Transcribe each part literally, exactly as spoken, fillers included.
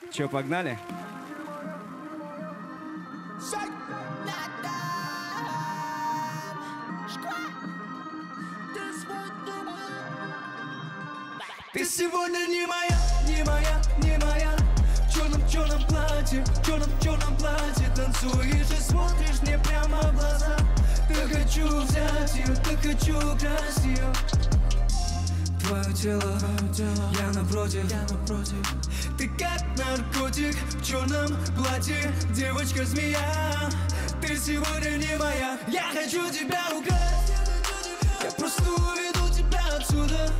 Че, погнали? Ты сегодня не моя, не моя, не моя. В черном-черном платье, в черном-черном платье танцуешь и смотришь мне прямо в глаза. Так хочу взять ее, так хочу украсть ее. Твое тело, я напротив, я напротив. Ты как наркотик в черном платье, девочка-змея. Ты сегодня не моя, я хочу тебя украсть. Я просто уведу тебя отсюда.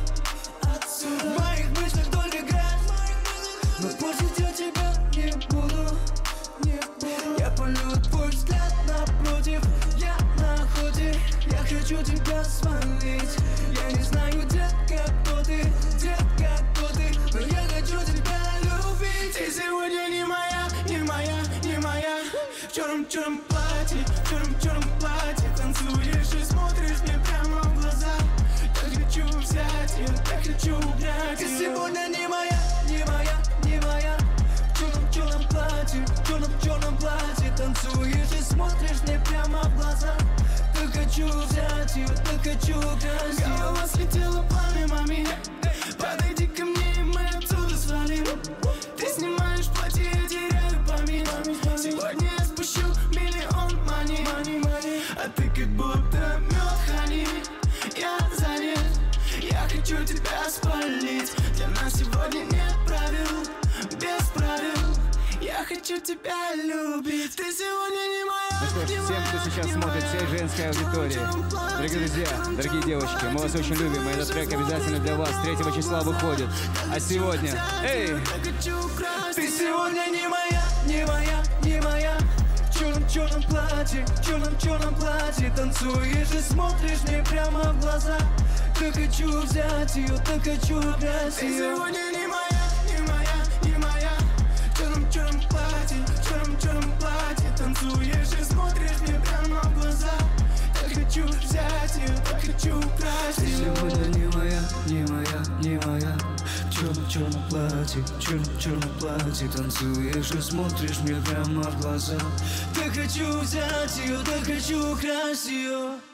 В моих мыслях только грязь, но портить я тебя не буду, не буду. Я палю твой взгляд напротив, я на охоте. Я хочу тебя свалить. Я не знаю, детка, кто ты, детка, кто ты, но я хочу тебя любить. Ты сегодня не моя, не моя, не моя. В черном-черном платье, в черном-черном платье танцуешь и смотришь мне прямо в глаза. Так хочу взять ее, так хочу убрать. Ты сегодня не моя, не моя, не моя. В черном-черном платье, в черном-черном платье танцуешь и смотришь мне прямо в глаза. Так хочу взять ее, так хочу украсть ее. Голова слетела пламя-мами. Подойди ко мне, и мы отсюда свалим. Ты снимаешь платье, я теряю память. Сегодня я спущу миллион мани, а ты как будто мед хани. Я занят, я хочу тебя спалить. Для нас сегодня нет правил, без правил. Я хочу тебя любить. Ты сегодня не моя. Ну что ж, всем, кто сейчас смотрит, всей женской аудитории, дорогие друзья, дорогие девушки, мы вас очень любим, и этот трек обязательно для вас третьего числа выходит. А сегодня, эй! Ты сегодня не моя, не моя, не моя. В черном-черном платье, в черном-черном платье танцуешь и смотришь мне прямо в глаза. Так хочу взять ее, так хочу украсть ее. Ты сегодня не моя, не моя, не моя. В черном-черном платье, в черном-черном платье танцуешь и смотришь мне прямо в глаза. Так хочу взять ее, так хочу украсть ее. Ты сегодня не моя, не моя, не моя. В черном-черном платье, в черном-черном платье танцуешь и смотришь мне прямо в глаза. Так хочу взять ее, так хочу украсть ее.